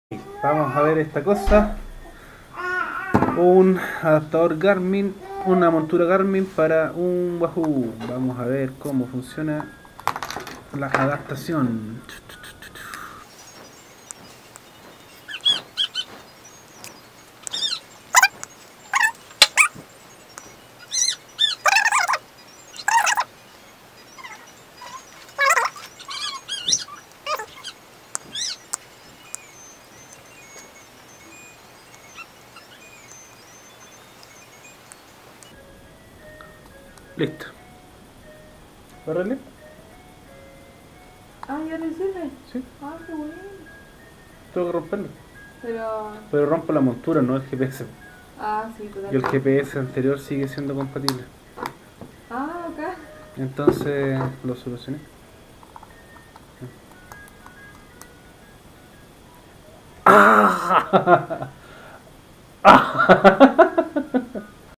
Vamos a ver esta cosa. Un adaptador Garmin, una montura Garmin para un Wahoo. Vamos a ver cómo funciona la adaptación. Listo. ¿Córrele? Ah, ya lo hiciste. Sí, Ah, qué bueno. tengo que romperlo. Pero. Pero rompo la montura, no el GPS. Ah, sí, Y el totalmente. GPS anterior sigue siendo compatible. Ah, acá. Entonces lo solucioné.